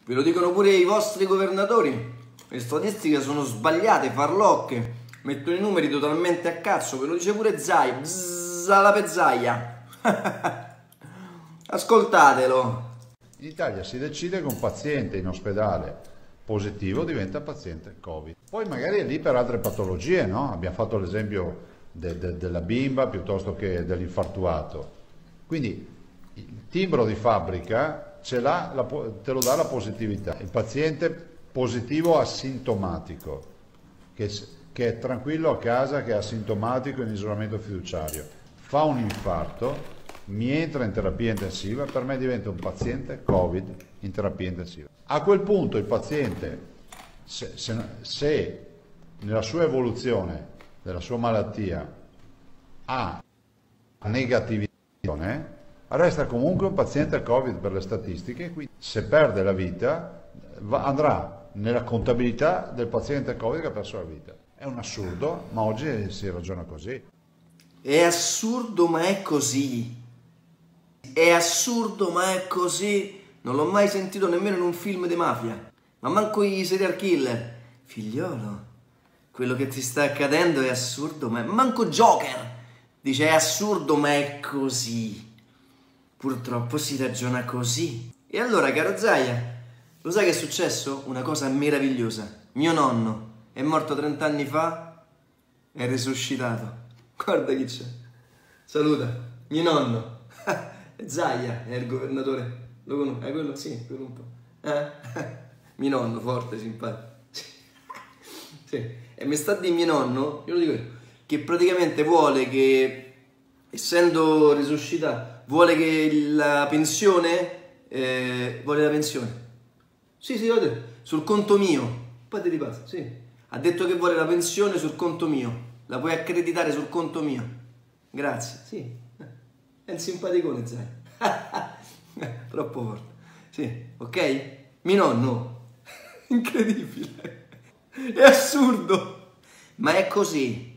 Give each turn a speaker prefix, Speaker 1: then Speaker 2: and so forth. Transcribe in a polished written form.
Speaker 1: Ve lo dicono pure i vostri governatori. Le statistiche sono sbagliate, farlocche. Mettono i numeri totalmente a cazzo. Ve lo dice pure Zaia. Alla pezzaia. Ascoltatelo.
Speaker 2: In Italia si decide che un paziente in ospedale positivo diventa paziente Covid. Poi magari è lì per altre patologie, no? Abbiamo fatto l'esempio della bimba piuttosto che dell'infartuato. Quindi il timbro di fabbrica te lo dà la positività. Il paziente positivo asintomatico, che è tranquillo a casa, che è asintomatico in isolamento fiduciario, fa un infarto, mi entra in terapia intensiva, per me diventa un paziente Covid in terapia intensiva. A quel punto il paziente, se nella sua evoluzione della sua malattia ha negatività, resta comunque un paziente Covid per le statistiche, quindi se perde la vita andrà nella contabilità del paziente Covid che ha perso la vita. È un assurdo, ma oggi si ragiona così.
Speaker 1: È assurdo, ma è così. È assurdo, ma è così. Non l'ho mai sentito nemmeno in un film di mafia. Ma manco i serial killer. Figliolo, quello che ti sta accadendo è assurdo, ma manco Joker dice è assurdo, ma è così. Purtroppo si ragiona così. E allora, caro Zaia, lo sai che è successo? Una cosa meravigliosa. Mio nonno è morto 30 anni fa, è risuscitato. Guarda chi c'è. Saluta. Mio nonno. Zaia è il governatore. Lo conosco? È quello? Sì, quello un po'. Mio nonno, forte, simpatico. Sì. E mi sta di mio nonno, io lo dico io, che praticamente vuole che, essendo risuscitato, vuole che la pensione, vuole la pensione. Sì, ho detto, sul conto mio. Poi ti ripassa, sì. Ha detto che vuole la pensione sul conto mio. La puoi accreditare sul conto mio. Grazie, sì. È un simpaticone, Zai. Troppo forte. Sì, ok? Mio nonno. Incredibile. È assurdo. Ma è così.